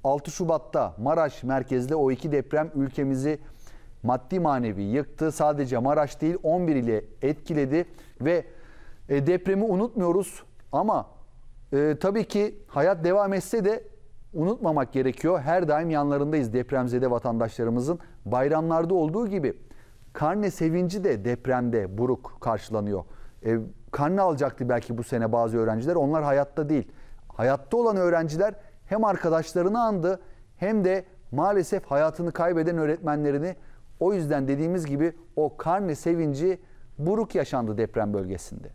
6 Şubat'ta Maraş merkezli o iki deprem ülkemizi maddi manevi yıktı. Sadece Maraş değil 11 ile etkiledi ve depremi unutmuyoruz ama tabii ki hayat devam etse de unutmamak gerekiyor. Her daim yanlarındayız depremzede vatandaşlarımızın. Bayramlarda olduğu gibi karne sevinci de depremde buruk karşılanıyor. Karne alacaktı belki bu sene bazı öğrenciler. Onlar hayatta değil. Hayatta olan öğrenciler hem arkadaşlarını andı hem de maalesef hayatını kaybeden öğretmenlerini. O yüzden dediğimiz gibi o karne sevinci buruk yaşandı deprem bölgesinde.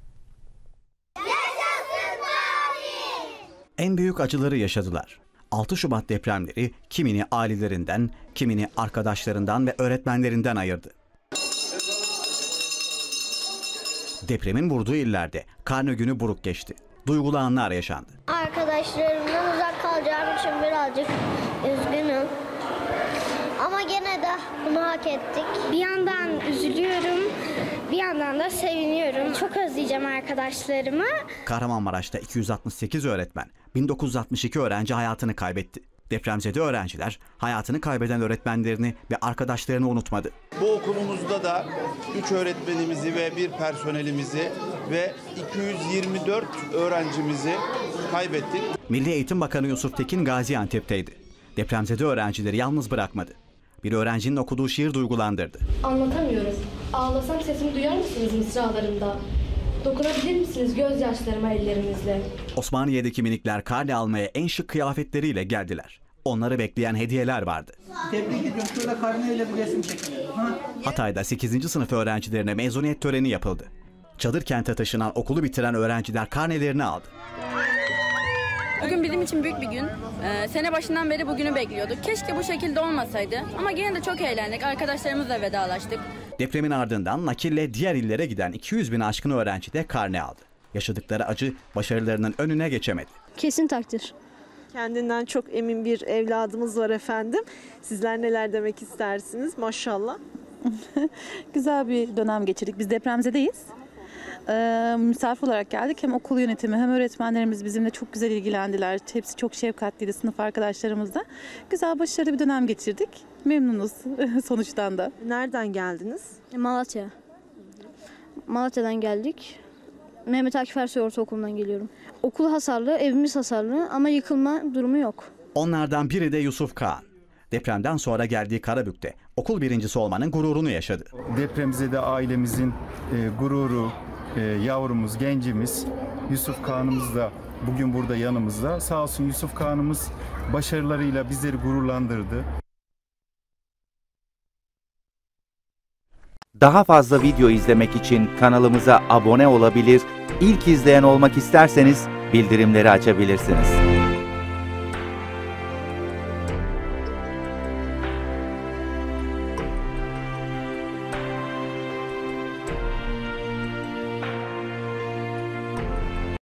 En büyük acıları yaşadılar. 6 Şubat depremleri kimini ailelerinden, kimini arkadaşlarından ve öğretmenlerinden ayırdı. Depremin vurduğu illerde karne günü buruk geçti. Duygulu anlar yaşandı. Arkadaşlarımdan uzak kalacağım için birazcık üzgünüm. Ama gene de bunu hak ettik. Bir yandan üzülüyorum, bir yandan da seviniyorum. Çok özleyeceğim arkadaşlarımı. Kahramanmaraş'ta 268 öğretmen, 1962 öğrenci hayatını kaybetti. Depremzede öğrenciler hayatını kaybeden öğretmenlerini ve arkadaşlarını unutmadı. Bu okulumuzda da 3 öğretmenimizi ve 1 personelimizi ve 224 öğrencimizi kaybettik. Milli Eğitim Bakanı Yusuf Tekin Gaziantep'teydi. Depremzede öğrencileri yalnız bırakmadı. Bir öğrencinin okuduğu şiir duygulandırdı. Anlatamıyorum. Ağlasam sesimi duyar mısınız mısralarımda? Dokunabilir misiniz gözyaşlarıma ellerinizle? Osmaniye'deki minikler karne almaya en şık kıyafetleriyle geldiler. Onları bekleyen hediyeler vardı. Tebrik ediyorum. Şöyle karneyle bir resim çekelim. Hatay'da 8. sınıf öğrencilerine mezuniyet töreni yapıldı. Çadır kente taşınan okulu bitiren öğrenciler karnelerini aldı. Bugün bizim için büyük bir gün. Sene başından beri bugünü bekliyorduk. Keşke bu şekilde olmasaydı. Ama gene de çok eğlendik. Arkadaşlarımızla vedalaştık. Depremin ardından nakille diğer illere giden 200 bin aşkın öğrenci de karne aldı. Yaşadıkları acı başarılarının önüne geçemedi. Kesin takdir. Kendinden çok emin bir evladımız var efendim. Sizler neler demek istersiniz? Maşallah. Güzel bir dönem geçirdik. Biz depremzedeyiz. Misafir olarak geldik. Hem okul yönetimi hem öğretmenlerimiz bizimle çok güzel ilgilendiler. Hepsi çok şefkatliydi, sınıf arkadaşlarımız da. Güzel, başarılı bir dönem geçirdik. Memnunuz sonuçtan da. Nereden geldiniz? Malatya. Malatya'dan geldik. Mehmet Akif Ersoy Ortaokulu'ndan geliyorum. Okul hasarlı, evimiz hasarlı ama yıkılma durumu yok. Onlardan biri de Yusuf Kağan. Depremden sonra geldiği Karabük'te okul birincisi olmanın gururunu yaşadı. Depremzede ailemizin gururu, yavrumuz, gencimiz Yusuf Kağan'ımız da bugün burada yanımızda. Sağ olsun Yusuf Kağan'ımız başarılarıyla bizleri gururlandırdı. Daha fazla video izlemek için kanalımıza abone olabilir, ilk izleyen olmak isterseniz bildirimleri açabilirsiniz.